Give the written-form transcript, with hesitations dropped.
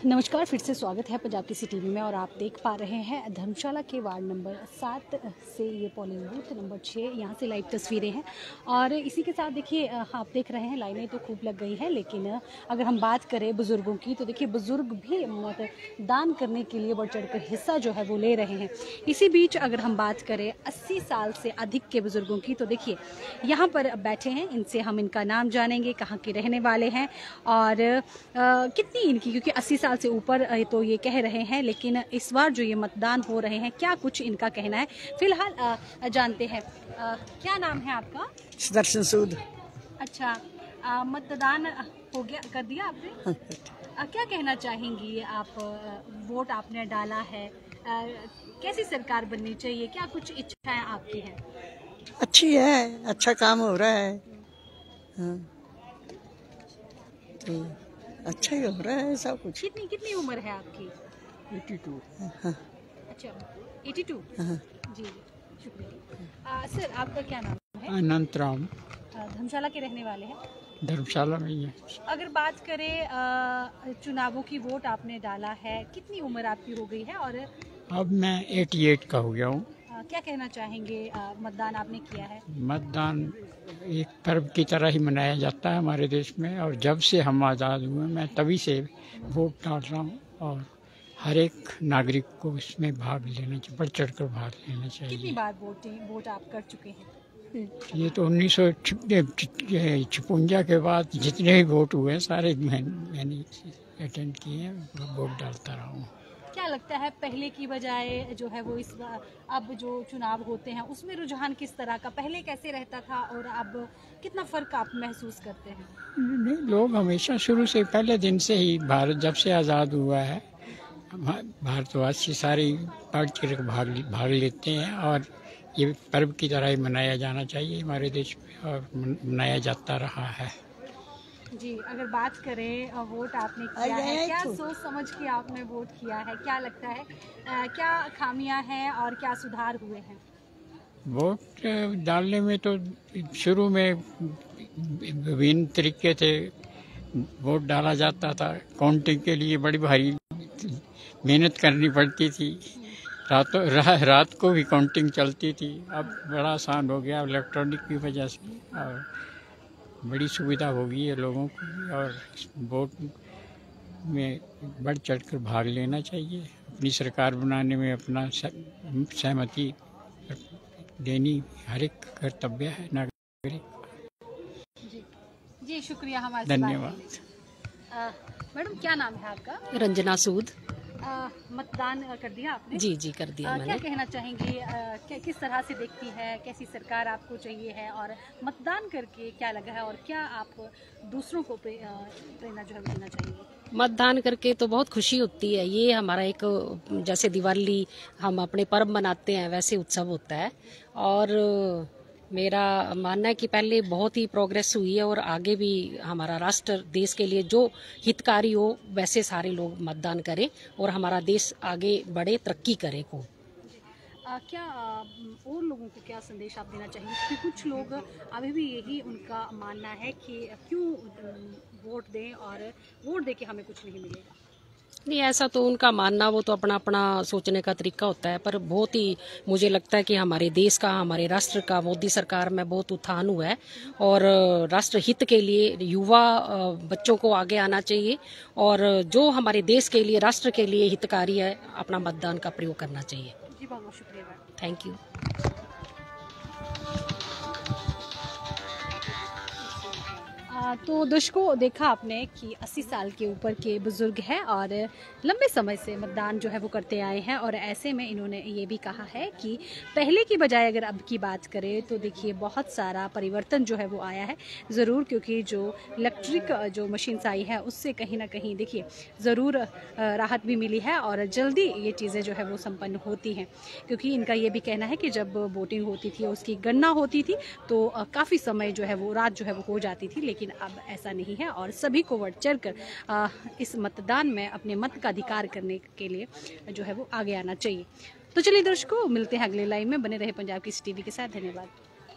नमस्कार, फिर से स्वागत है पंजाब किसी टीवी में। और आप देख पा रहे हैं धर्मशाला के वार्ड नंबर 7 से ये पोलिंग बूथ नंबर 6, यहाँ से लाइव तस्वीरें हैं। और इसी के साथ देखिए आप देख रहे हैं लाइनें तो खूब लग गई हैं, लेकिन अगर हम बात करें बुज़ुर्गों की तो देखिए बुज़ुर्ग भी मतदान करने के लिए बढ़ चढ़ कर हिस्सा जो है वो ले रहे हैं। इसी बीच अगर हम बात करें 80 साल से अधिक के बुज़ुर्गों की तो देखिए यहाँ पर बैठे हैं, इनसे हम इनका नाम जानेंगे, कहाँ के रहने वाले हैं और कितनी इनकी, क्योंकि 80 साल से ऊपर तो ये कह रहे हैं, लेकिन इस बार जो ये मतदान हो रहे हैं क्या कुछ इनका कहना है फिलहाल जानते हैं। क्या नाम है आपका? सुदर्शन सूद। अच्छा, मतदान हो गया, कर दिया आपने? क्या कहना चाहेंगी आप? वोट आपने डाला है, कैसी सरकार बननी चाहिए, क्या कुछ इच्छाएं आपकी हैं? अच्छी है, अच्छा काम हो रहा है। हाँ, तो अच्छा ही हो रहा है सब कुछ। कितनी कितनी उम्र है आपकी? 82। हाँ। अच्छा, 82। हाँ। जी, शुक्रिया। सर, आपका क्या नाम है? अनंत राम। धर्मशाला के रहने वाले हैं? धर्मशाला में ही है। अगर बात करें चुनावों की, वोट आपने डाला है, कितनी उम्र आपकी हो गई है और अब मैं 88 का हो गया हूँ। क्या कहना चाहेंगे? मतदान आपने किया है? मतदान एक पर्व की तरह ही मनाया जाता है हमारे देश में, और जब से हम आज़ाद हुए मैं तभी से वोट डाल रहा हूँ और हर एक नागरिक को इसमें भाग लेना चाहिए, बढ़ चढ़ कर भाग लेना चाहिए। कितनी बार वोट आप कर चुके हैं? ये तो 1956 के बाद जितने भी वोट हुए सारे मैंने अटेंड किए हैं, वोट डालता रहा हूँ। क्या लगता है पहले की बजाय जो है वो इस अब जो चुनाव होते हैं उसमें रुझान किस तरह का, पहले कैसे रहता था और अब कितना फर्क आप महसूस करते हैं? नहीं, लोग हमेशा शुरू से पहले दिन से ही, भारत जब से आज़ाद हुआ है, भारतवासी सारी बढ़ चढ़ कर भाग लेते हैं और ये पर्व की तरह ही मनाया जाना चाहिए हमारे देश में, और मनाया जाता रहा है। जी, अगर बात करें वोट आपने किया है, क्या सोच समझ के आपने वोट किया है? क्या लगता है क्या खामियां हैं और क्या सुधार हुए हैं? वोट डालने में तो शुरू में विभिन्न तरीके थे, वोट डाला जाता था, काउंटिंग के लिए बड़ी भारी मेहनत करनी पड़ती थी, रात को भी काउंटिंग चलती थी। अब बड़ा आसान हो गया इलेक्ट्रॉनिक की वजह से, और बड़ी सुविधा हो गई है लोगों को भी, और वोट में बढ़ चढ़कर भाग लेना चाहिए। अपनी सरकार बनाने में अपना सहमति देनी हर एक कर्तव्य है नागरिक। जी, शुक्रिया हमारे। धन्यवाद। मैडम, क्या नाम है आपका? रंजना सूद। मतदान कर दिया आपने? जी जी, कर दिया मैंने। क्या कहना चाहेंगी, किस तरह से देखती है, कैसी सरकार आपको चाहिए है और मतदान करके क्या लगा है और क्या आप दूसरों को प्रेरणा जो है देना चाहेंगे? मतदान करके तो बहुत खुशी होती है। ये हमारा एक, जैसे दिवाली हम अपने पर्व मनाते हैं वैसे उत्सव होता है, और मेरा मानना है कि पहले बहुत ही प्रोग्रेस हुई है और आगे भी हमारा राष्ट्र देश के लिए जो हितकारी हो वैसे सारे लोग मतदान करें और हमारा देश आगे बढ़े, तरक्की करे को। क्या और लोगों को क्या संदेश आप देना चाहेंगे? क्योंकि कुछ लोग अभी भी यही उनका मानना है कि क्यों वोट दें और वोट दे के हमें कुछ नहीं मिलेगा। नहीं, ऐसा तो उनका मानना, वो तो अपना अपना सोचने का तरीका होता है, पर बहुत ही मुझे लगता है कि हमारे देश का, हमारे राष्ट्र का मोदी सरकार में बहुत उत्थान हुआ है और राष्ट्र हित के लिए युवा बच्चों को आगे आना चाहिए और जो हमारे देश के लिए, राष्ट्र के लिए हितकारी है, अपना मतदान का प्रयोग करना चाहिए। जी, बहुत बहुत शुक्रिया। Thank you. तो दर्शकों, देखा आपने कि 80 साल के ऊपर के बुजुर्ग हैं और लंबे समय से मतदान जो है वो करते आए हैं, और ऐसे में इन्होंने ये भी कहा है कि पहले की बजाय अगर अब की बात करें तो देखिए बहुत सारा परिवर्तन जो है वो आया है ज़रूर, क्योंकि जो इलेक्ट्रिक जो मशीन्स आई है उससे कहीं ना कहीं देखिए ज़रूर राहत भी मिली है और जल्दी ये चीज़ें जो है वो संपन्न होती हैं। क्योंकि इनका ये भी कहना है कि जब वोटिंग होती थी, उसकी गणना होती थी तो काफ़ी समय जो है वो, रात जो है वो हो जाती थी, लेकिन अब ऐसा नहीं है और सभी को बढ़ चढ़ कर इस मतदान में अपने मत का अधिकार करने के लिए जो है वो आगे आना चाहिए। तो चलिए दर्शकों, मिलते हैं अगले लाइव में, बने रहे पंजाब किसी टीवी के साथ। धन्यवाद।